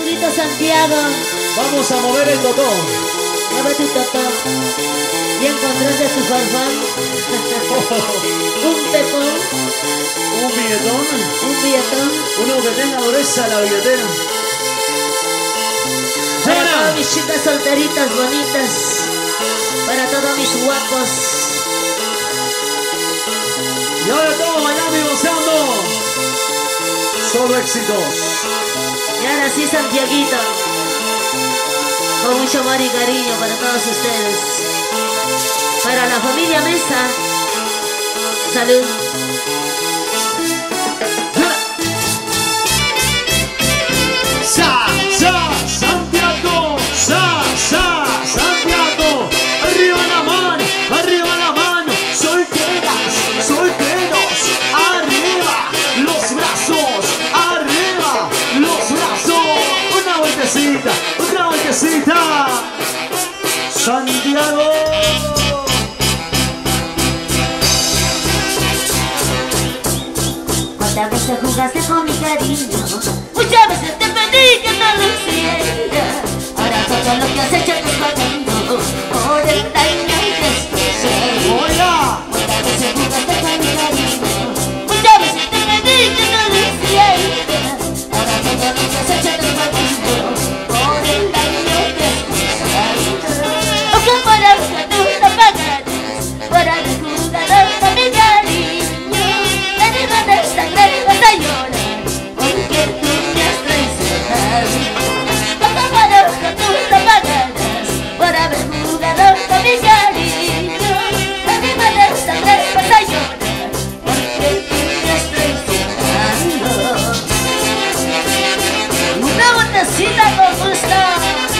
Dieguito Santiago. Vamos a mover el totó. Mueve tu totó. ¿Y encontraste tu farfán? Un pepón. Un billetón. Un billetón. Uno que tenga dureza la billetera. Para todas mis chicas solteritas bonitas. Para todos mis guapos. Y ahora todos bailando y gozando. Solo éxitos. Y ahora sí, Santiaguito. Con mucho amor y cariño para todos ustedes. Para la familia Mesa. Salud. Santiago, Santiago, arriba la mano, solteras, solteros, arriba los brazos, una vueltecita, Santiago. ¿Cuántas veces jugaste con mi cariño? Muchas veces te pedí que no lo hiciera. Ahora todo lo que has hecho te está pagando por el daño que te ¡Hola! ¿Cuántas veces jugaste con mi cariño? Muchas veces te pedí que no lo hiciera. Ahora todo lo que has hecho te está pagando por el daño que te pagando. O que para que tú te pagarás por haber jugado con mi cariño. Lágrimas de sangre vas a llorar porque tú me has traicionado. O que para que tú te pagarás por haber jugado con mi cariño. Lágrimas de sangre vas a llorar porque tú me has traicionado. Una botecita como está.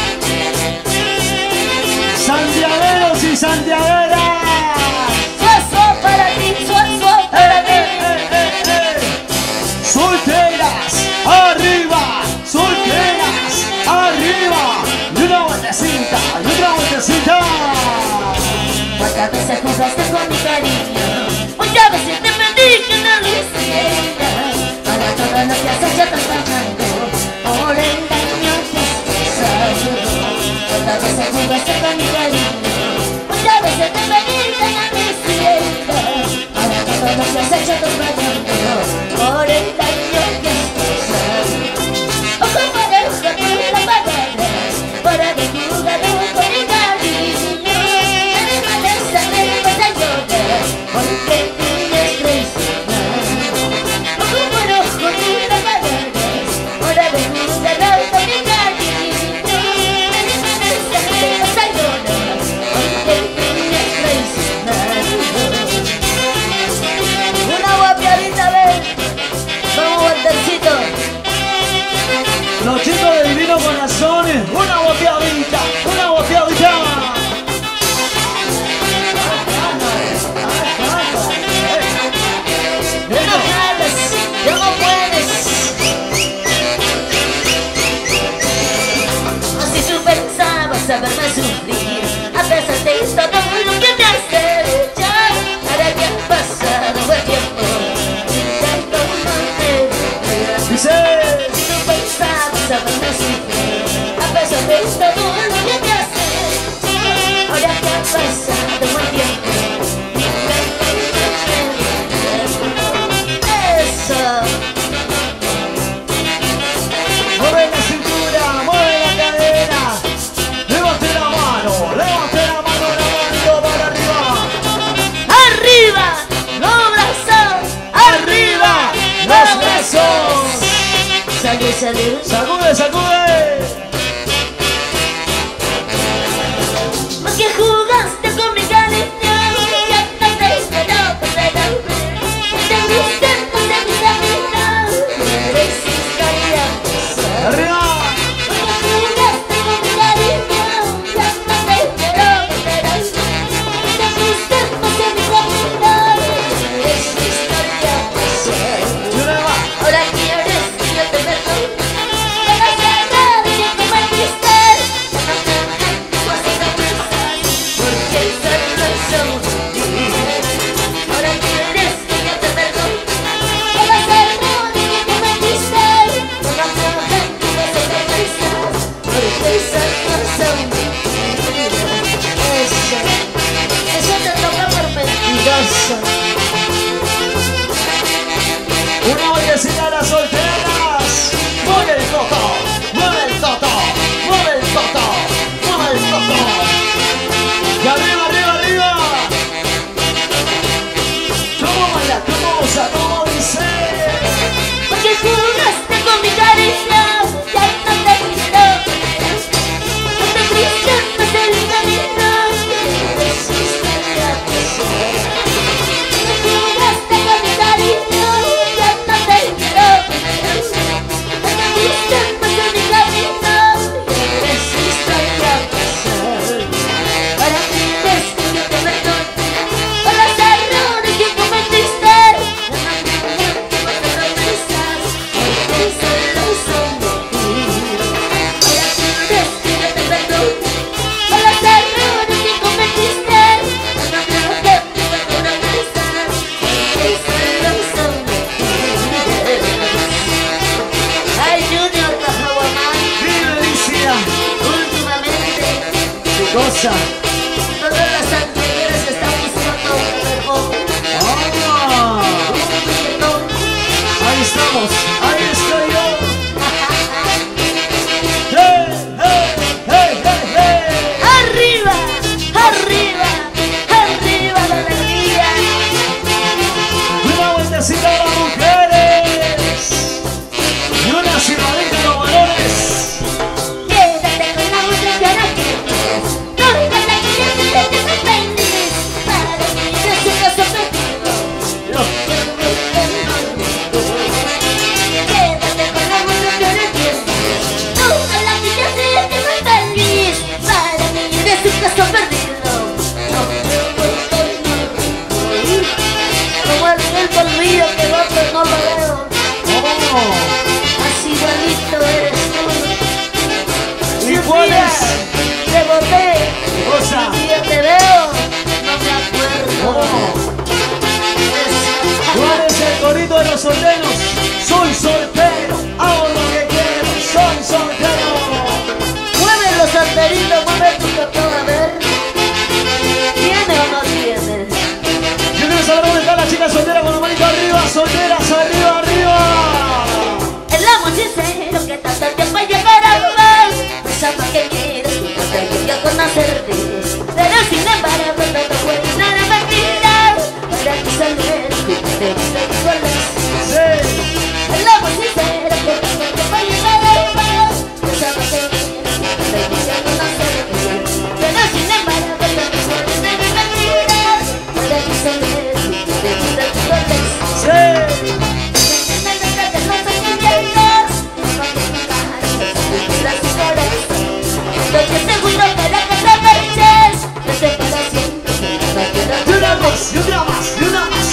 Santiagueros y santiagueras. Suazo para ti, suazo para ti. Solteras, arriba, y una vueltecita, ¿Cuántas veces jugaste con mi cariño? Muchas veces te pedí que no lo hiciera. Para todo lo que has hecho te está pagando por el daño que has causado. ¿Cuántas veces jugaste con mi cariño? Muchas veces te pedí que no lo hiciera. Para todo lo que has hecho te está pagando por el daño que has causado. O como eres que tú lo pagarás por haber jugado con mi cariño. Porque tú me has traicionado. O como rojo tú la pagarás por haber jugado con mi cariño. Me vas a llorar porque tú me has traicionado. Una guapiadita, ven. Vamos, Waltercito. los chicos de Divino Corazones, una guapiadita. Ya no puedes. Así tú pensabas saberme sufrir, a pesar de todo lo que me has hecho. Ahora que ha pasado el tiempo, intento mantener. Dice. Si tú pensabas saberme sufrir, a pesar de todo lo que me has hecho. Ahora que ha pasado el tiempo, Mueve la cintura, mueve la cadera. Levante la mano para arriba. ¡Arriba! ¡Los brazos! ¡Arriba! ¡Los brazos! Salud. Sacude. Porque jugaste con mi cariño. Ya no te espero, pero te gusta mi camino. Eres historia. Arriba. Porque jugaste con mi cariño. Ya no te espero, pero te gusta mi camino. Eres historia. Ahora quieres que yo te perdone. Para cerrar y que cosa? Todas las anteriores están buscando un mejor. Ah, Un reggaetón. ahí estamos, ahí estoy yo. Hey, hey, hey, hey, hey. Arriba, arriba, arriba la alegría. Una vueltecita a las mujeres y una ciudadita a los varones. Quédate con la otra que ahora quieres. No digas la que ya te dejas feliz. Para mí es un caso perdido. Quédate con la otra que ahora quieres. No digas la que ya te dejas feliz. Para mí es un caso perdido. Como el polvillo que va pero no lo veo. Oh, Así igualito eres tú. ¿y cuál es? Te boté, Cosa. si yo te veo, no me acuerdo. Oh, ¿cuál es el corito de los solteros? Soy soltero, hago lo que quiero, soy soltero. Mueve los solteritos, mueve tu totó, a ver. ¿Tiene o no tiene? Yo quiero saber dónde está la chica soltera con la manito arriba, solteras arriba, arriba. El amor sincero que tanto tiempo llevar a más. Pensaba que quieres, tú no te voy a conocerte. Pero sin embargo, no te puedes nada mentira. Para que salir, tú no te iguales. Sí. El amor sincero que tanto tiempo llevar a más. Pensaba que quieres, tú no te voy a conocerte. Pero sin embargo, no te puedes nada mentira. Para que salir, tú no te iguales. Sí. Y una más, y una más, y una más.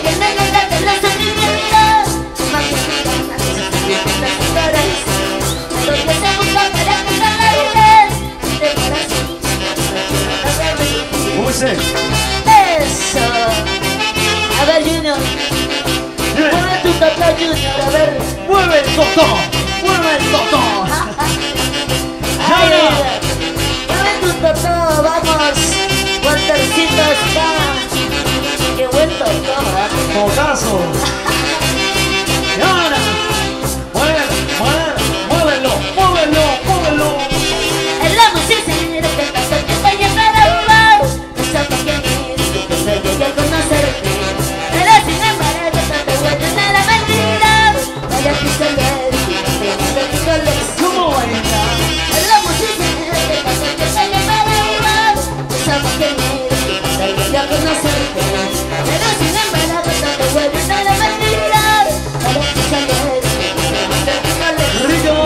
¿Cómo es él? Eso. A ver, Junior. Mueve tu tata, Junior, a ver. Mueve el totó, mueve el totó. Ay, mueve tu totó, vamos. Waltercito está. Qué buen totó, ¿verdad? Totazo. Y ahora, muévelo, muévelo, muévelo, muévelo, muévelo. El amor sincero que tanto tiempo llevar a amar. Pensaba que eres tú, que no llegué a conocerte. Pero sin embargo, no te vuelves a la mentira. Vaya que se le ¿Cómo baila? el amor sincero que tanto tiempo llevar a amar. Pensaba que eres tú, que no llegué a conocerte. Pero sin embargo, no te vuelves a la mentira. Vaya que se le Rico.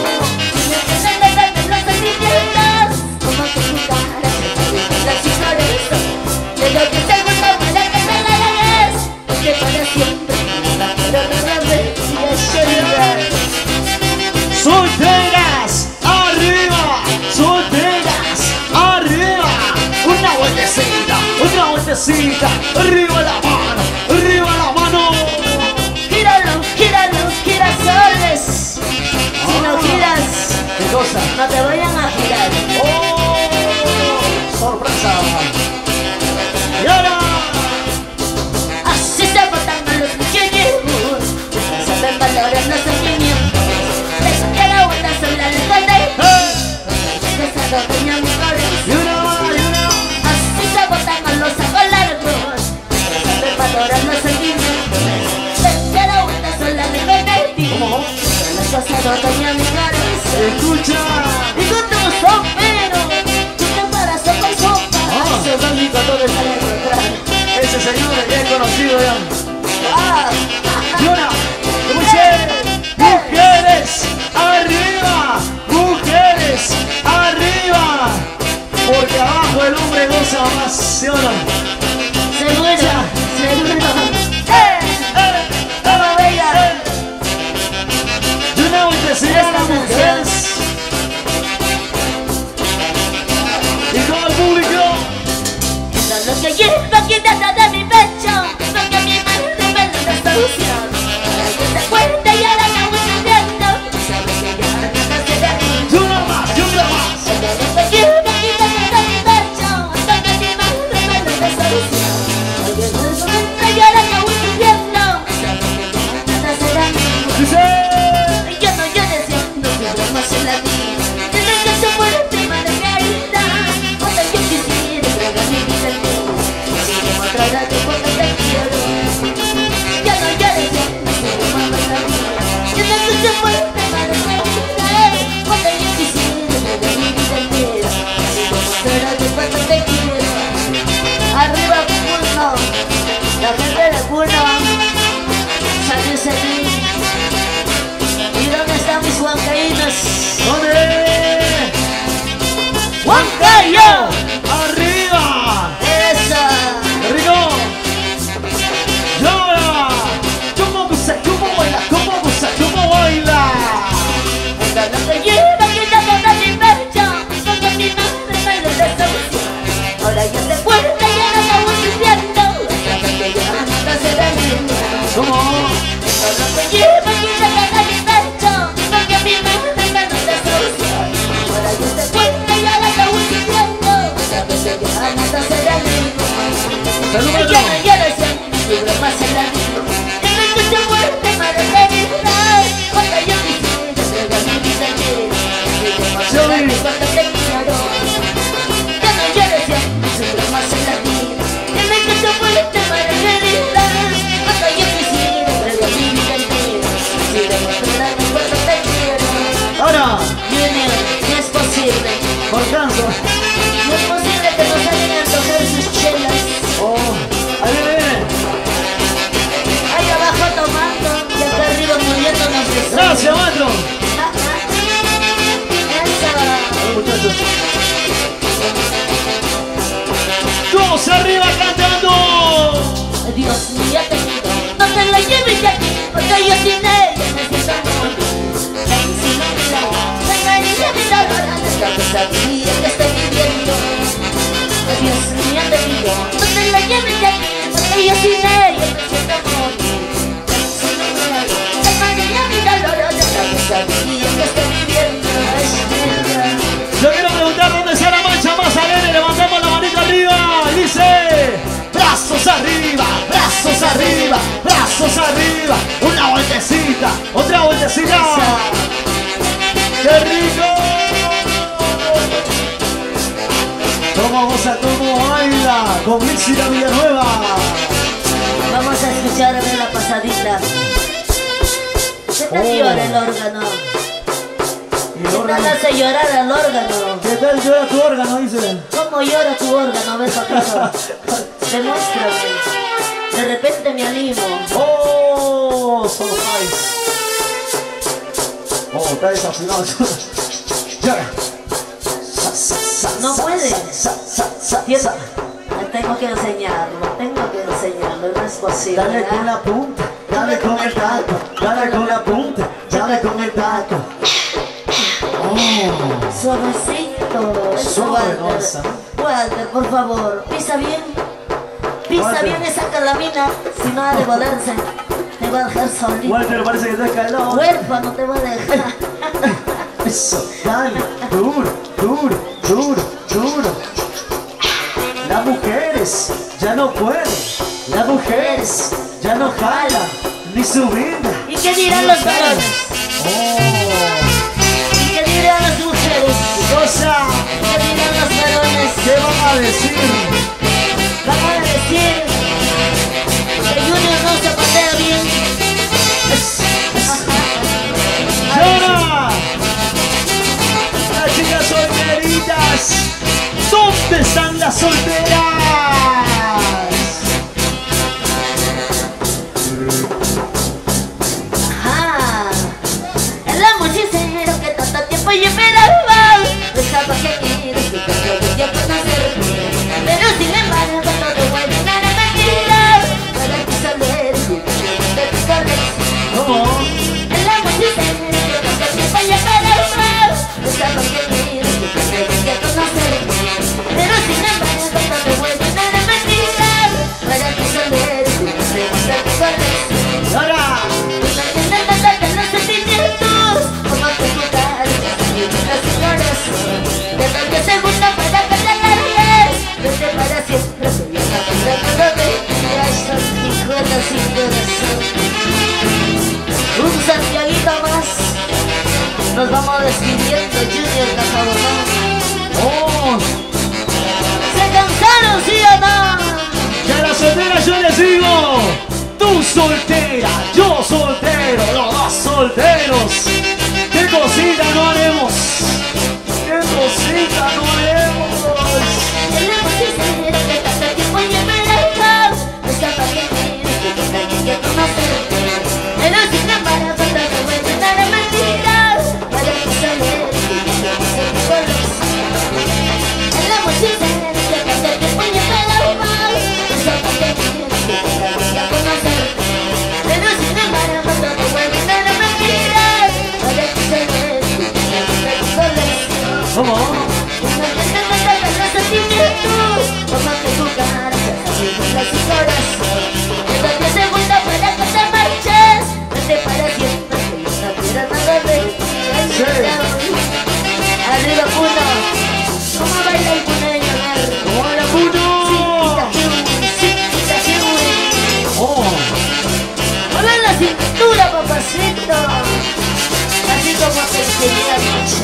Solteras, arriba, solteras, arriba. Una vueltecita, arriba la mano, arriba la mano. Gíralo, gíralo, girasoles. Si no giras, ¿Qué cosa? no te vayan a girar. ¡Oh! ¡Sorpresa! ¡Y ahora! Así se botan a los muchachos. Saben valorar los sentimientos. Dejan que la vuelta sola les cuente. Esa doña mi ¡Y una más, y una! así se botan a los ojos largos. Saben valorar los sentimientos. Dejan que la vuelta sola les cuente. ¿Cómo? Las cosas no tenían mi cabeza. ¡Escucha! Y con tu sombrero, tú te paras con sopa. Eso es único, todo está en el contrario. Ese señor ya es conocido ya. Ah, ¡Y una! ¿Cómo dice? ¡Mujeres! ¡Arriba! ¡Mujeres! ¡Arriba! Porque abajo el hombre goza más, ¿sí o no? seguro, seguro. ¡Vamos, bella! Y una vueltecita a las mujeres. Y todo el público. Todo lo que llevo aquí dentro de mi pecho, porque mi madre me da la solución. Para que te cuente y ahora me voy cambiando. Sabes que ya no te será. Y una más, y una más. Todo lo que llevo aquí dentro de mi pecho. sabía que estoy viviendo. Dios mío, te digo, no te la lleves de aquí, porque yo sin ella me siento morir. La mañana mi dolor, yo sabía que estoy viviendo. Yo quiero preguntar dónde está la mancha más alegre. Levantamos la manita arriba y dice: brazos arriba, brazos arriba, brazos arriba. Una vueltecita, otra vueltecita. ¡Qué rico! ¿Cómo goza, cómo baila? Con Mixira Villanueva. Vamos a escuchar a ver la pasadita. ¿Qué tal llora el órgano? ¿Qué tal hace llorar al órgano? ¿Qué tal llora tu órgano? Dice. ¿Cómo llora tu órgano? ¿Ves acaso? Demuéstrame. De repente me animo. ¡Oh! Solo nice. Oh, está desafinado. Llora. No puede. Tengo que enseñarlo, no es posible. Dale con la punta, dale con el taco, dale con la punta, dale con el taco. Oh. Suavecito, Suave, Walter. Walter, por favor, pisa bien. Pisa Walter. bien esa calamina, si no ha de volarse. Te va a dejar solito. Walter, parece que te has caído. Huérfano te va a dejar. Eso, dale, duro, duro, duro, duro. Las mujeres ya no pueden, las mujeres ya no jalan, ni su vida. ¿Y qué dirán los varones? Oh, ¿Y qué dirán las mujeres? cosa, ¿Qué dirán los varones? ¿qué van a decir? Van a decir que Junior no se patea bien. ¡Llora! Las chicas solteritas, ¿dónde están las solteras? Ajá. El amor sincero que tanto tiempo yo esperaba. Pensaba que quieres que te yo conocerte. Pero sin embargo todo vuelve a la mentira. Para ti saber si te corres. ¿Cómo? El amor sincero que tanto tiempo yo esperaba. Pensaba que quieres que te conocerte. Pero sin embargo todo vuelve a la mentira. Para ti saber si te corres. ¡Llora! Los sentimientos, como que jugar, las flores, de lo que se gusta para que te largues, desde para siempre se viene a pasar todo de esas hijuelas sin corazón. Un Santiaguito más, nos vamos despidiendo, Junior Cajabonón. ¡Oh! ¿Se cansaron, sí o no? Y a las solteras yo les digo: tú soltera, yo soltero, los dos solteros. ¿Qué cosita no haremos? ¿Qué cosita no haremos? El amor sincero que tanto tiempo yo me dejó. Estaba bien, que también que conocerte. Pero sin embargo todo vuelve a la mentira. Para que saber que yo no sé qué conoces. El amor sincero que tanto tiempo yo me dejó. Estaba bien, que también que conocerte. Pero sin embargo todo vuelve a la mentira. Para que saber que yo no sé qué conoces. ¿Cómo? Los sentimientos, como que jugar, las horas, de donde se gusta para que te marches, vete para siempre, que no quiero nada de ti. Arriba Puno, ¿cómo baila el puneño? ¿Cómo baila Puno? Oh, Hola la cintura, papacito, así como te enseñé anoche.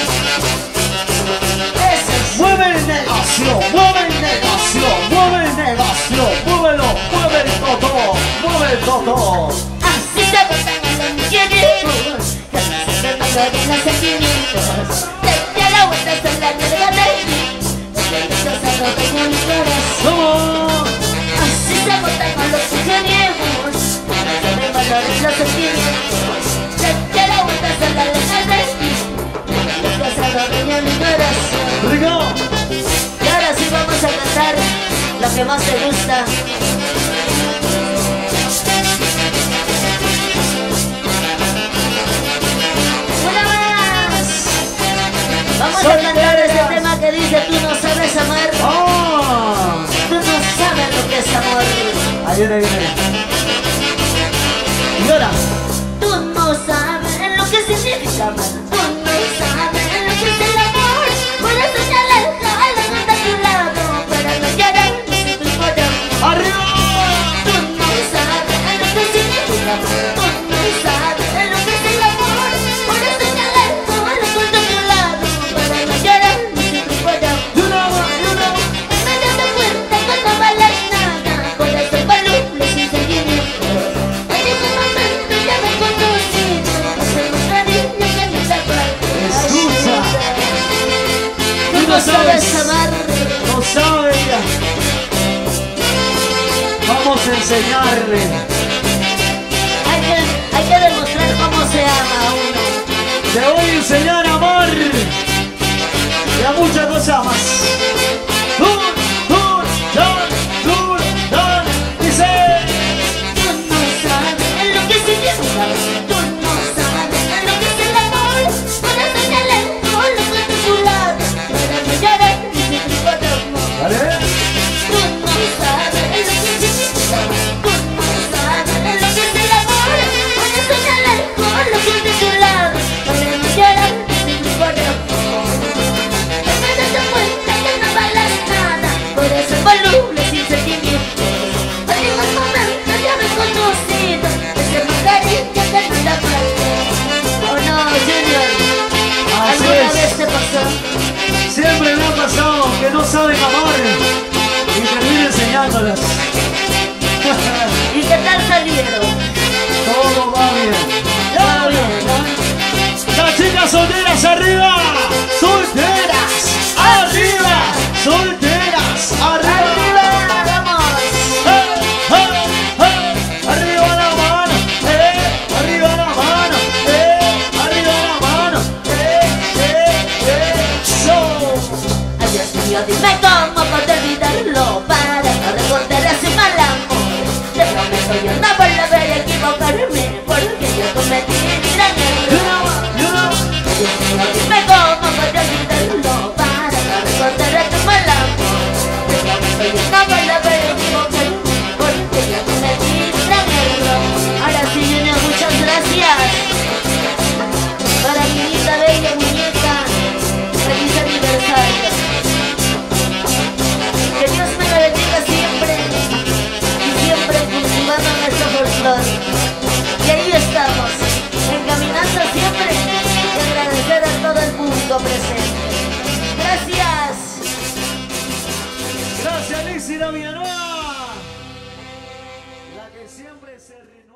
mueve el negocio, mueve el negocio, mueve el negocio, muévelo, mueve el toto, mueve el toto. Así se botan los mujeres, que no se valoran los sentimientos. Desde la vuelta son la nalga de ti, desde el rosado de mi corazón. ¿Cómo? Así se botan con los ingenieros, que no se valoran los sentimientos. Desde la vuelta son la nalga de ti, desde el rosado de mi corazón. ¡Rico! Y ahora sí vamos a cantar lo que más te gusta. Una más. Vamos Vamos a cantar ese tema que dice: tú no sabes amar, ¡Oh! tú no sabes lo que es amor. Ahí viene, ahí viene. Y ahora. Tú no sabes lo que significa amar, tú no sabes lo que es el amor. Por eso te alejas, alejas de tu lado, para no llorar ni tu corazón. ¡Arriba! Tú no sabes lo que significa amar, tú no sabes lo que es el amor. Por eso te alejas, alejas de tu lado, para no llorar ni tu corazón. ¡Y una más! ¡Y una más! Me das cuenta que no vales nada, corazón voluble sin sentimiento. En ese momento ya me conocí, hacemos cariño que no te acuerdas. Escucha. Tú no sabes amar, No sabe ella. Vamos a enseñarle. hay que demostrar cómo se ama a uno. Te voy a enseñar a amar. Y a muchas cosas más. Dice. Tú no sabes lo que significa, tú no sabes lo que es el amor. Por eso te alejo, loco de tu lado, para no llorar ni sufrir por amor. ¿Vale? Tú no sabes lo que significa, tú no sabes lo que es el amor. Por eso te alejo, loco de tu lado, para no llorar ni sufrir por amor. Me das cuenta que no vales nada, corazón voluble sin sentimiento. En ningún momento ya me he conocido, hacemos cariño que no te acuerdas. ¿O no, Junior? Así ¿Alguna es. vez te pasó? Siempre me ha pasado que no saben amar y termino enseñándolas. ¿Y qué tal salieron? Todo va bien. Todo bien, ¿no? Las chicas solteras arriba. Solteras arriba. Solteras arriba. ¡Arriba! ¡Vamos! Arriba la mano. Arriba la mano. Arriba la mano. Eso. Ay, Dios mío, dime cómo puedo olvidarlo para no recordar ese mal amor. Te prometo yo no volveré a equivocarme, porque yo cometí un gran error. Dios mío, dime cómo puedo olvidarlo para no recordar ese mal amor. Te prometo yo no volveré a equivocarme, porque yo cometí un gran error. Ahora sí, Junior, muchas gracias. Para mi linda, bella muñeca, feliz aniversario. Que Dios me la bendiga siempre y siempre cultivando nuestro folclore. Y ahí estamos, encaminando siempre y agradecer a todo el público presente. Gracias. Gracias, Lizzy la Villanueva. La que siempre se rindió.